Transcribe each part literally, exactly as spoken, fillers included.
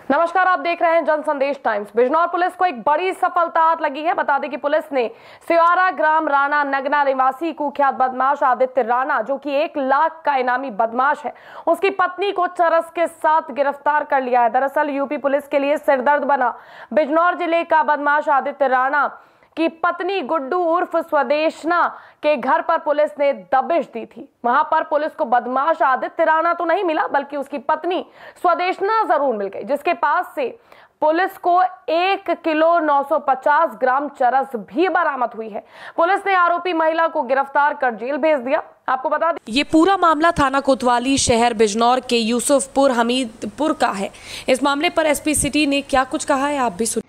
नमस्कार, आप देख रहे हैं जन संदेश टाइम्स। बिजनौर पुलिस को एक बड़ी सफलता हाथ लगी है। बता दें कि पुलिस ने सिवारा ग्राम राणा नगना निवासी कुख्यात बदमाश आदित्य राणा, जो कि एक लाख का इनामी बदमाश है, उसकी पत्नी को चरस के साथ गिरफ्तार कर लिया है। दरअसल यूपी पुलिस के लिए सिरदर्द बना बिजनौर जिले का बदमाश आदित्य राणा की पत्नी गुड्डू उर्फ स्वदेशना के घर पर पुलिस ने दबिश दी थी। वहां पर पुलिस को बदमाश आदित्य राणा तो नहीं मिला, बल्कि उसकी पत्नी स्वदेशना जरूर मिल गई, जिसके पास से पुलिस को एक किलो नौ सौ पचास ग्राम चरस भी बरामद हुई है। पुलिस ने आरोपी महिला को गिरफ्तार कर जेल भेज दिया। आपको बता दें, ये पूरा मामला थाना कोतवाली शहर बिजनौर के यूसुफपुर हमीदपुर का है। इस मामले पर एसपी सिटी ने क्या कुछ कहा है, आप भी सुनिए।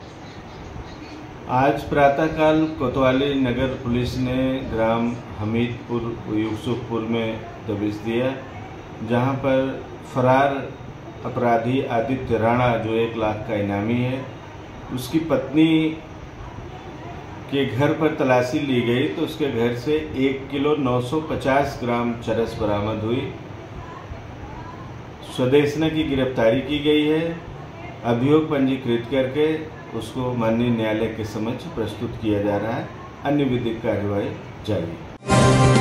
आज प्रातःकाल कोतवाली नगर पुलिस ने ग्राम हमीदपुर यूसुफपुर में दबिश दिया, जहां पर फरार अपराधी आदित्य राणा, जो एक लाख का इनामी है, उसकी पत्नी के घर पर तलाशी ली गई तो उसके घर से एक किलो नौ सौ पचास ग्राम चरस बरामद हुई। स्वदेशना की गिरफ्तारी की गई है। अभियोग पंजीकृत करके उसको माननीय न्यायालय के समक्ष प्रस्तुत किया जा रहा है। अन्य विधिक कार्यवाही जारी है।